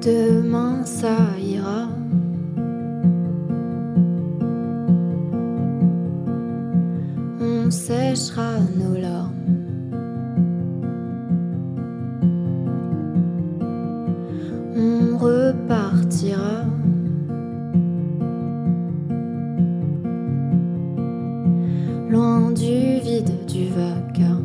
Demain ça ira. On séchera nos larmes. On repartira. Loin du vide du vacarme.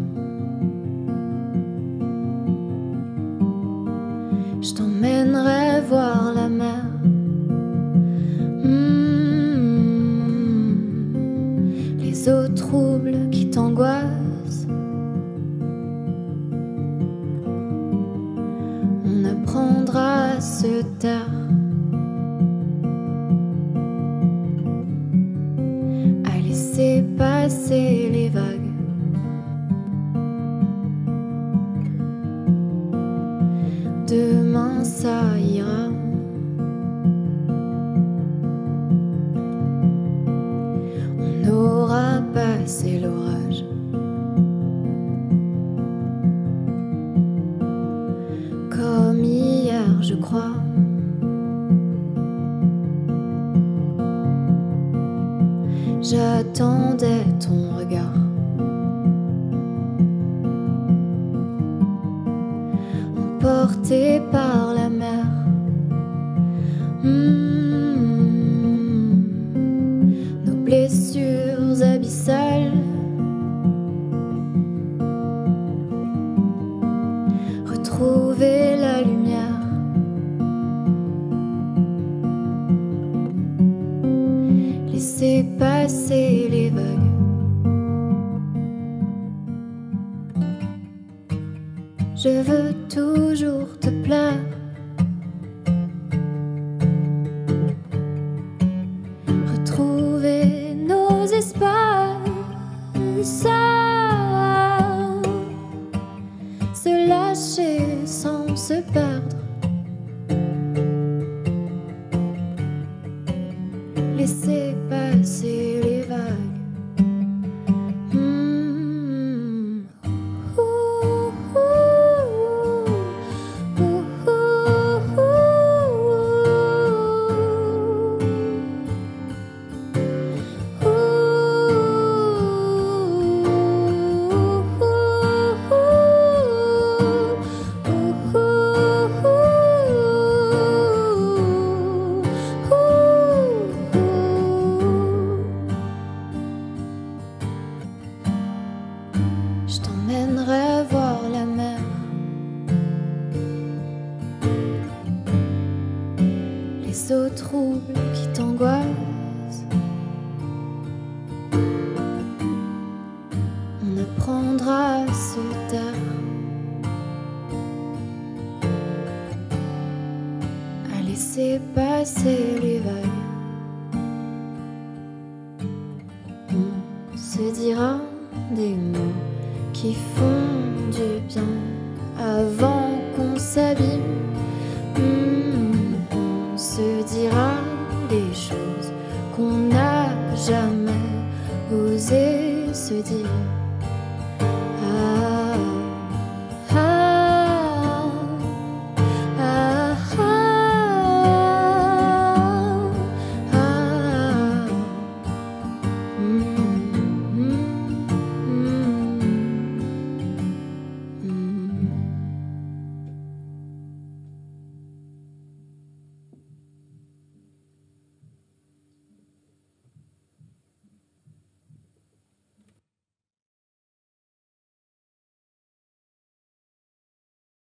Je t'emmènerai voir la mer. Les eaux troubles qui t'angoissent. On apprendra à se taire. À laisser passer les vagues. Demain ça ira. On aura passé l'orage. Comme hier je crois. J'attendais ton regard. Emporté par la mer. Nos blessures abyssales. Retrouver la lumière. Laisser passer les vagues. Je veux toujours te plaire. Retrouver nos espaces. Se lâcher sans se perdre. Laisser passer les vagues. Je t'emmènerai voir la mer. Les eaux troubles qui t'angoissent. On apprendra à se taire. À laisser passer les vagues. On se dira des mots qui font du bien avant qu'on s'abîme. On se dira les choses qu'on n'a jamais osé se dire.